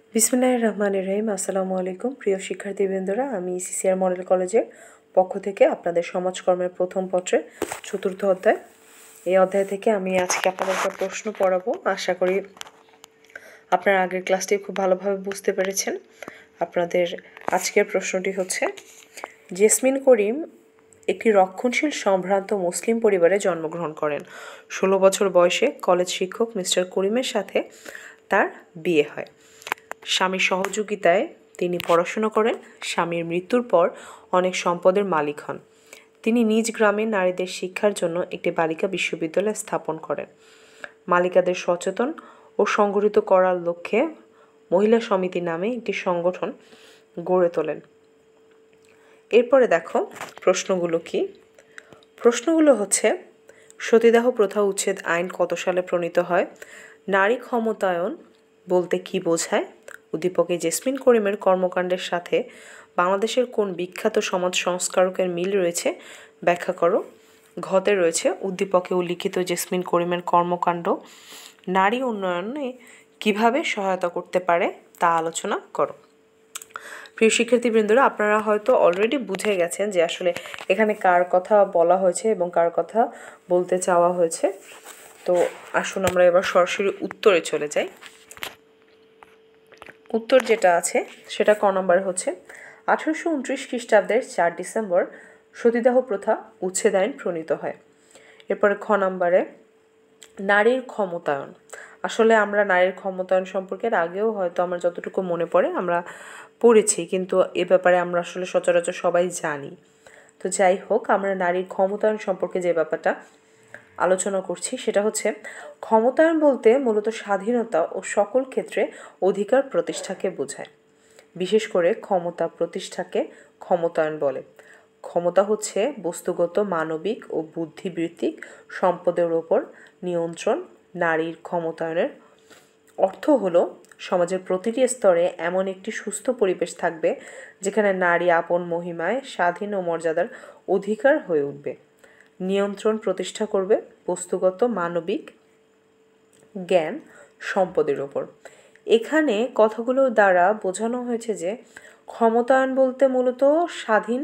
বিসমিল্লাহির রহমানির রহিম। আসসালামু আলাইকুম প্রিয় শিক্ষার্থীবৃন্দরা, আমি সিসিআর মডেল কলেজের পক্ষ থেকে আপনাদের সমাজকর্মের প্রথম পত্রের চতুর্থ অধ্যায়। এই অধ্যায় থেকে আমি আজকে আপনাদের একটা প্রশ্ন পড়াবো। আশা করি আপনারা আগের ক্লাসটি খুব ভালোভাবে বুঝতে পেরেছেন। আপনাদের আজকের প্রশ্নটি হচ্ছে, জেসমিন করিম একটি রক্ষণশীল সম্ভ্রান্ত মুসলিম পরিবারে জন্মগ্রহণ করেন। 16 বছর বয়সে কলেজ শিক্ষক মিস্টার করিমের সাথে তার বিয়ে হয়। স্বামীর সহযোগিতায় তিনি পড়াশোনা করেন। স্বামীর মৃত্যুর পর অনেক সম্পদের মালিক হন। তিনি নিজ গ্রামে নারীদের শিক্ষার জন্য একটি বালিকা বিশ্ববিদ্যালয় স্থাপন করেন। বালিকাদের সচেতন ও সংগঠিত করার লক্ষ্যে মহিলা সমিতি নামে একটি সংগঠন গড়ে তোলেন। এরপরে দেখো প্রশ্নগুলো কি। প্রশ্নগুলো হচ্ছে, সতীদাহ প্রথা উচ্ছেদ আইন কত সালে প্রণীত হয়? নারী ক্ষমতায়ন বলতে কি বোঝায়? উদ্দীপকে জেসমিন করিমের কর্মকাণ্ডের সাথে বাংলাদেশের কোন বিখ্যাত সমাজ সংস্কারকের মিল রয়েছে ব্যাখ্যা করো। ঘতে রয়েছে, উদ্দীপকে উল্লিখিত জেসমিন করিমের কর্মকাণ্ড নারী উন্নয়নে কিভাবে সহায়তা করতে পারে তা আলোচনা করো। প্রিয় শিক্ষার্থীবৃন্দরা, আপনারা হয়তো অলরেডি বুঝে গেছেন যে আসলে এখানে কার কথা বলা হয়েছে এবং কার কথা বলতে চাওয়া হয়েছে। তো আসুন আমরা এবার সরাসরি উত্তরে চলে যাই। উত্তর যেটা আছে সেটা ক নম্বরে হচ্ছে, 1829 খ্রিস্টাব্দের 4 ডিসেম্বর সতীদাহ প্রথা উচ্ছেদ আইন প্রণীত হয়। এরপরে খ নম্বরে, নারীর ক্ষমতায়ন। আসলে আমরা নারীর ক্ষমতায়ন সম্পর্কে আগেও হয়তো আমার যতটুকু মনে পড়ে আমরা পড়েছি, কিন্তু এ ব্যাপারে আমরা আসলে সচরাচর সবাই জানি। তো যাই হোক, আমরা নারীর ক্ষমতায়ন সম্পর্কে যে ব্যাপারটা আলোচনা করছি সেটা হচ্ছে, ক্ষমতায়ন বলতে মূলত স্বাধীনতা ও সকল ক্ষেত্রে অধিকার প্রতিষ্ঠাকে বোঝায়। বিশেষ করে ক্ষমতা প্রতিষ্ঠাকে ক্ষমতায়ন বলে। ক্ষমতা হচ্ছে বস্তুগত, মানবিক ও বুদ্ধিবৃত্তিক সম্পদের ওপর নিয়ন্ত্রণ। নারীর ক্ষমতায়নের অর্থ হলো সমাজের প্রতিটি স্তরে এমন একটি সুস্থ পরিবেশ থাকবে যেখানে নারী আপন মহিমায় স্বাধীন ও মর্যাদার অধিকার হয়ে উঠবে। নিয়ন্ত্রণ প্রতিষ্ঠা করবে বস্তুগত, মানবিক জ্ঞান সম্পদের ওপর। এখানে কথাগুলো দ্বারা বোঝানো হয়েছে যে ক্ষমতায়ন বলতে মূলত স্বাধীন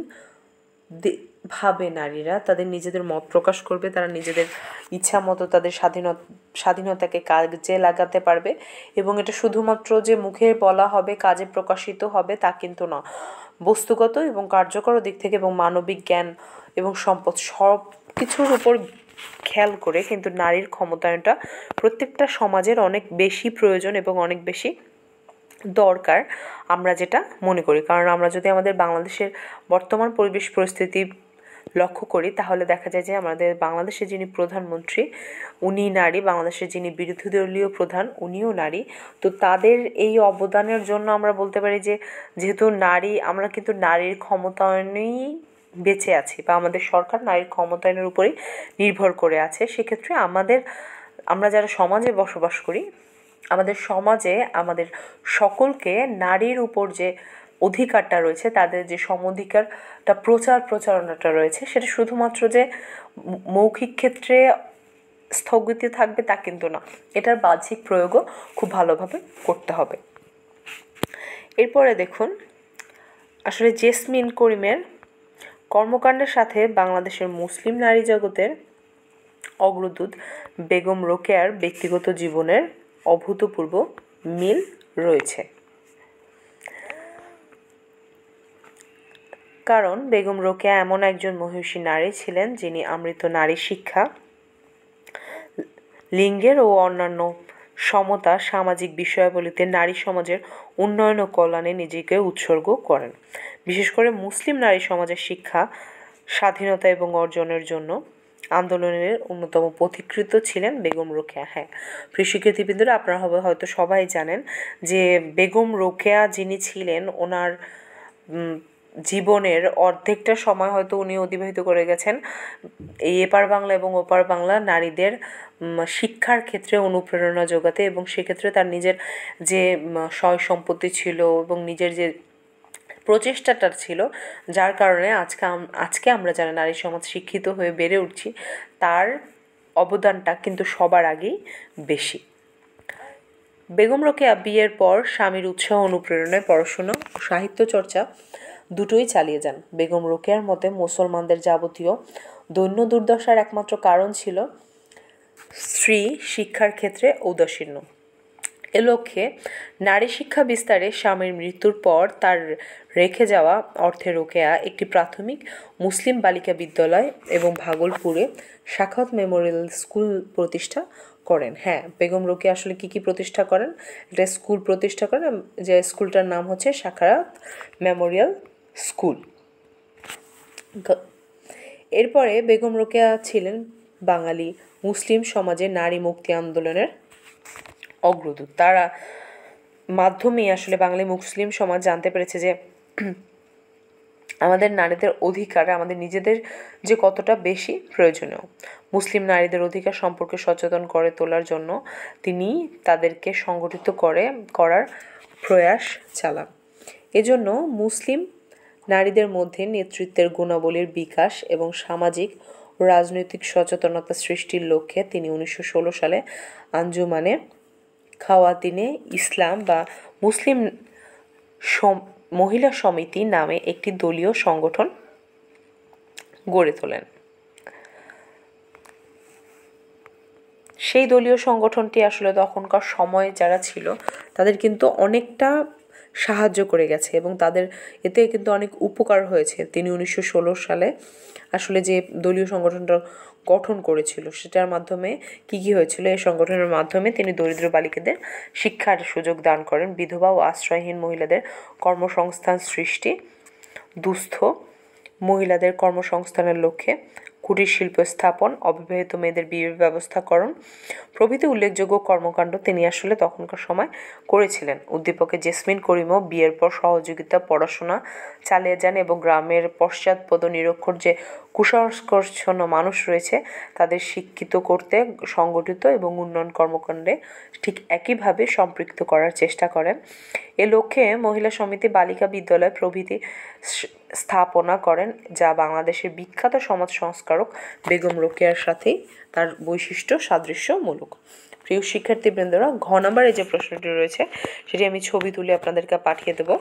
ভাবে নারীরা তাদের নিজেদের মত প্রকাশ করবে, তারা নিজেদের ইচ্ছা মতো তাদের স্বাধীনতাকে কাজে লাগাতে পারবে। এবং এটা শুধুমাত্র যে মুখে বলা হবে, কাজে প্রকাশিত হবে তা কিন্তু না। বস্তুগত এবং কার্যকর দিক থেকে এবং মানবিক জ্ঞান এবং সম্পদ সব কিছুর উপর খেয়াল করে কিন্তু নারীর ক্ষমতায়নটা প্রত্যেকটা সমাজের অনেক বেশি প্রয়োজন এবং অনেক বেশি দরকার আমরা যেটা মনে করি। কারণ আমরা যদি আমাদের বাংলাদেশের বর্তমান পরিবেশ পরিস্থিতি লক্ষ্য করি তাহলে দেখা যায় যে আমাদের বাংলাদেশে যিনি প্রধানমন্ত্রী উনি নারী, বাংলাদেশের যিনি বিরোধী দলীয় প্রধান উনিও নারী। তো তাদের এই অবদানের জন্য আমরা বলতে পারি যে যেহেতু নারী, আমরা কিন্তু নারীর ক্ষমতায়নেই বেঁচে আছি বা আমাদের সরকার নারীর ক্ষমতায়নের উপরেই নির্ভর করে আছে। সেক্ষেত্রে আমরা যারা সমাজে বসবাস করি, আমাদের সমাজে আমাদের সকলকে নারীর উপর যে অধিকারটা রয়েছে, তাদের যে সমঅধিকারটা প্রচারণাটা রয়েছে, সেটা শুধুমাত্র যে মৌখিক ক্ষেত্রে স্থগিত থাকবে তা কিন্তু না, এটার বাহ্যিক প্রয়োগও খুব ভালোভাবে করতে হবে। এরপরে দেখুন, আসলে জেসমিন করিমের কর্মকাণ্ডের সাথে বাংলাদেশের মুসলিম নারী জগতের অগ্রদূত বেগম রোকেয়ার ব্যক্তিগত জীবনের অভূতপূর্ব মিল রয়েছে। কারণ বেগম রোকেয়া এমন একজন মহিষী নারী ছিলেন যিনি আমৃত নারী শিক্ষা, লিঙ্গের ও অন্যান্য সমতা সামাজিক বিষয়াবলিতে নারী সমাজের উন্নয়ন ও কল্যাণে নিজেকে উৎসর্গ করেন। বিশেষ করে মুসলিম নারী সমাজের শিক্ষা, স্বাধীনতা এবং অর্জনের জন্য আন্দোলনের অন্যতম পথিকৃৎ ছিলেন বেগম রোকেয়া। হ্যাঁ, প্রিয় শিক্ষার্থীবৃন্দরা, আপনারা হয়তো সবাই জানেন যে বেগম রোকেয়া যিনি ছিলেন, ওনার জীবনের অর্ধেকটা সময় হয়তো উনি অতিবাহিত করে গেছেন এই এপার বাংলা এবং ওপার বাংলা নারীদের শিক্ষার ক্ষেত্রে অনুপ্রেরণা যোগাতে, এবং সেক্ষেত্রে তার নিজের যে সয় সম্পত্তি ছিল এবং নিজের যে প্রচেষ্টাটা ছিল, যার কারণে আজকে আমরা যারা নারী সমাজ শিক্ষিত হয়ে বেড়ে উঠছি, তার অবদানটা কিন্তু সবার আগেই বেশি। বেগম রোকেয়া বিয়ের পর স্বামীর উৎসাহ অনুপ্রেরণায় পড়াশোনা ও সাহিত্য চর্চা দুটোই চালিয়ে যান। বেগম রোকেয়ার মতে মুসলমানদের যাবতীয় দৈন্য দুর্দশার একমাত্র কারণ ছিল স্ত্রী শিক্ষার ক্ষেত্রে ঔদাসীন্য। এ লক্ষ্যে নারী শিক্ষা বিস্তারে স্বামীর মৃত্যুর পর তার রেখে যাওয়া অর্থে রোকেয়া একটি প্রাথমিক মুসলিম বালিকা বিদ্যালয় এবং ভাগলপুরে সাখাওয়াত মেমোরিয়াল স্কুল প্রতিষ্ঠা করেন। হ্যাঁ, বেগম রোকেয়া আসলে কি প্রতিষ্ঠা করেন? একটা স্কুল প্রতিষ্ঠা করেন, যে স্কুলটার নাম হচ্ছে সাখাওয়াত মেমোরিয়াল স্কুল। এরপরে বেগম রোকেয়া ছিলেন বাঙালি মুসলিম সমাজে নারী মুক্তি আন্দোলনের অগ্রদূত। তারা মাধ্যমেই আসলে বাঙালি মুসলিম সমাজ জানতে পেরেছে যে আমাদের নারীদের অধিকার আমাদের নিজেদের যে কতটা বেশি প্রয়োজনীয়। মুসলিম নারীদের অধিকার সম্পর্কে সচেতন করে তোলার জন্য তিনি তাদেরকে সংগঠিত করার প্রয়াস চালান। এজন্য মুসলিম নারীদের মধ্যে নেতৃত্বের গুণাবলীর বিকাশ এবং সামাজিক ও রাজনৈতিক সচেতনতা সৃষ্টির লক্ষ্যে তিনি 1916 সালে আঞ্জুমানে খাওয়াতিনে ইসলাম বা মুসলিম মহিলা সমিতি নামে একটি দলীয় সংগঠন গড়ে তোলেন। সেই দলীয় সংগঠনটি আসলে তখনকার সময়ে যারা ছিল তাদের কিন্তু অনেকটা সাহায্য করে গেছে এবং তাদের এতে কিন্তু অনেক উপকার হয়েছে। তিনি 1916 সালে আসলে যে দলীয় সংগঠনটা গঠন করেছিল সেটার মাধ্যমে কি হয়েছিল, এই সংগঠনের মাধ্যমে তিনি দরিদ্র বালিকাদের শিক্ষার সুযোগ দান করেন, বিধবা ও আশ্রয়হীন মহিলাদের কর্মসংস্থান সৃষ্টি, দুস্থ মহিলাদের কর্মসংস্থানের লক্ষ্যে কুটির শিল্প স্থাপন, অবিবাহিত মেয়েদের বিয়ের ব্যবস্থাকরণ প্রভৃতি উল্লেখযোগ্য কর্মকাণ্ড তিনি আসলে তখনকার সময় করেছিলেন। উদ্দীপকে জেসমিন করিমও বিয়ের পর সহযোগিতা পড়াশোনা চালিয়ে যান এবং গ্রামের পশ্চাৎপদ নিরক্ষর যে কুসংস্কারচ্ছন্ন মানুষ রয়েছে তাদের শিক্ষিত করতে সংগঠিত এবং উন্নয়ন কর্মকাণ্ডে ঠিক একইভাবে সম্পৃক্ত করার চেষ্টা করেন। এ লক্ষ্যে মহিলা সমিতি, বালিকা বিদ্যালয় প্রভৃতি স্থাপনা করেন, যা বাংলাদেশের বিখ্যাত সমাজ সংস্কারক বেগম রোকেয়ার সাথেই তার বৈশিষ্ট্য সাদৃশ্যমূলক। প্রিয় শিক্ষার্থীবৃন্দরা, ঘ নম্বরে যে প্রশ্নটি রয়েছে সেটি আমি ছবি তুলে আপনাদেরকে পাঠিয়ে দেব।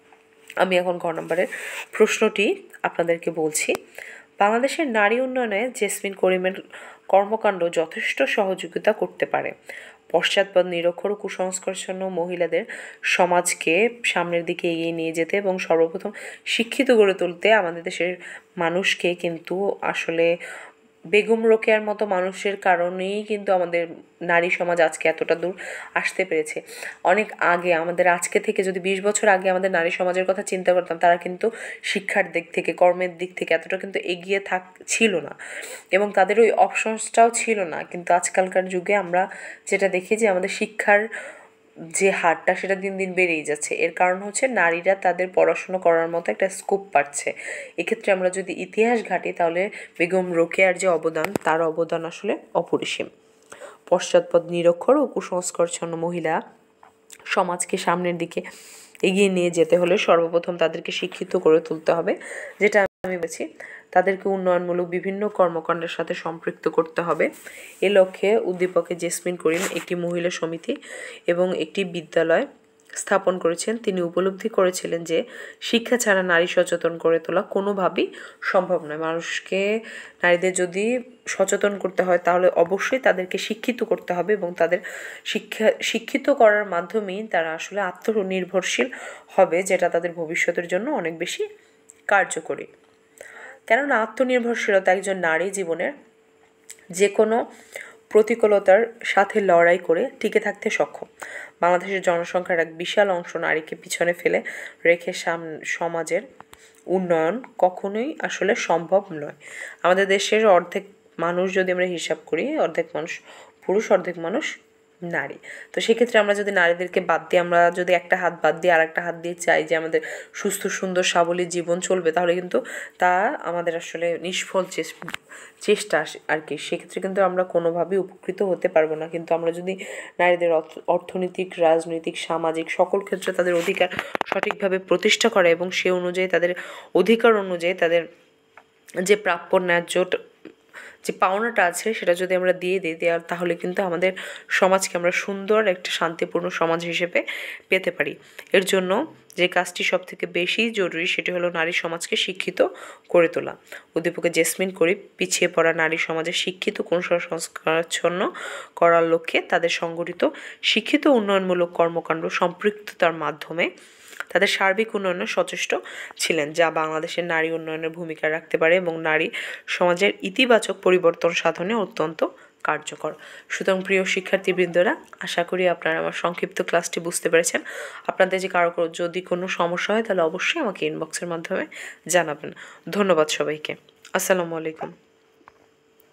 আমি এখন ঘ নম্বরের প্রশ্নটি আপনাদেরকে বলছি। বাংলাদেশের নারী উন্নয়নে জেসমিন করিমের কর্মকাণ্ড যথেষ্ট সহযোগিতা করতে পারে। পশ্চাৎপদ নিরক্ষর ও কুসংস্কারচ্ছন্ন মহিলাদের সমাজকে সামনের দিকে এগিয়ে নিয়ে যেতে এবং সর্বপ্রথম শিক্ষিত গড়ে তুলতে আমাদের দেশের মানুষকে কিন্তু আসলে বেগম রোকেয়ার মতো মানুষের কারণেই কিন্তু আমাদের নারী সমাজ আজকে এতটা দূর আসতে পেরেছে। অনেক আগে আমাদের আজকে থেকে যদি 20 বছর আগে আমাদের নারী সমাজের কথা চিন্তা করতাম, তারা কিন্তু শিক্ষার দিক থেকে, কর্মের দিক থেকে এতটা কিন্তু এগিয়ে ছিল না এবং তাদের ওই অপশনসটাও ছিল না। কিন্তু আজকালকার যুগে আমরা যেটা দেখি যে আমাদের শিক্ষার যে হারটা সেটা দিন দিন বেড়েই যাচ্ছে। এর কারণ হচ্ছে নারীরা তাদের পড়াশুনো করার মতো একটা স্কোপ পাচ্ছে। এক্ষেত্রে আমরা যদি ইতিহাস ঘাঁটি তাহলে বেগম রোকেয়ার যে অবদান, তার অবদান আসলে অপরিসীম। পশ্চাৎপদ নিরক্ষর ও কুসংস্কারচ্ছন্ন মহিলা সমাজকে সামনের দিকে এগিয়ে নিয়ে যেতে হলে সর্বপ্রথম তাদেরকে শিক্ষিত করে তুলতে হবে, যেটা আমি বলছি। তাদেরকে উন্নয়নমূলক বিভিন্ন কর্মকাণ্ডের সাথে সম্পৃক্ত করতে হবে। এ লক্ষ্যে উদ্দীপকে জেসমিন করিম একটি মহিলা সমিতি এবং একটি বিদ্যালয় স্থাপন করেছেন। তিনি উপলব্ধি করেছিলেন যে শিক্ষা ছাড়া নারী সচেতন করে তোলা কোনোভাবেই সম্ভব নয়। নারীদের যদি সচেতন করতে হয় তাহলে অবশ্যই তাদেরকে শিক্ষিত করতে হবে এবং তাদের শিক্ষিত করার মাধ্যমেই তারা আসলে আত্মনির্ভরশীল হবে, যেটা তাদের ভবিষ্যতের জন্য অনেক বেশি কার্যকরী। কেননা আত্মনির্ভরশীলতা একজন নারী জীবনের যে কোনো প্রতিকূলতার সাথে লড়াই করে টিকে থাকতে সক্ষম। বাংলাদেশের জনসংখ্যার এক বিশাল অংশ নারীকে পিছনে ফেলে রেখে সমাজের উন্নয়ন কখনোই আসলে সম্ভব নয়। আমাদের দেশের অর্ধেক মানুষ যদি আমরা হিসাব করি, অর্ধেক মানুষ পুরুষ, অর্ধেক মানুষ নারী। তো সেক্ষেত্রে আমরা যদি নারীদেরকে বাদ দিয়ে, আমরা যদি একটা হাত বাদ দিয়ে আর একটা হাত দিয়ে চাই যে আমাদের সুস্থ সুন্দর স্বাবলম্বী জীবন চলবে, তাহলে কিন্তু তা আমাদের আসলে নিষ্ফল চেষ্টা আর কি। সেক্ষেত্রে কিন্তু আমরা কোনোভাবেই উপকৃত হতে পারবো না। কিন্তু আমরা যদি নারীদের অর্থনৈতিক, রাজনৈতিক, সামাজিক সকল ক্ষেত্রে তাদের অধিকার সঠিকভাবে প্রতিষ্ঠা করে এবং সে অনুযায়ী তাদের অধিকার অনুযায়ী তাদের যে প্রাপ্য ন্যায্য যে পাওনাটা আছে সেটা যদি আমরা দিয়ে দিই তাহলে কিন্তু আমাদের সমাজকে আমরা সুন্দর একটা শান্তিপূর্ণ সমাজ হিসেবে পেতে পারি। এর জন্য যে কাজটি সবথেকে বেশি জরুরি সেটি হলো নারী সমাজকে শিক্ষিত করে তোলা। উদ্দীপকে জেসমিন করিম পিছিয়ে পড়া নারী সমাজে শিক্ষিত কুসংস্কারাচ্ছন্ন করার লক্ষ্যে তাদের সংগঠিত শিক্ষিত উন্নয়নমূলক কর্মকাণ্ড সম্পৃক্ততার মাধ্যমে তাদের সার্বিক উন্নয়নে সচেষ্ট ছিলেন, যা বাংলাদেশের নারী উন্নয়নের ভূমিকা রাখতে পারে এবং নারী সমাজের ইতিবাচক পরিবর্তন সাধনে অত্যন্ত কার্যকর। সুতরাং প্রিয় শিক্ষার্থীবৃন্দরা, আশা করি আপনারা আমার সংক্ষিপ্ত ক্লাসটি বুঝতে পেরেছেন। আপনাদের যে কারো যদি কোনো সমস্যা হয় তাহলে অবশ্যই আমাকে ইনবক্সের মাধ্যমে জানাবেন। ধন্যবাদ সবাইকে। আসসালামু আলাইকুম।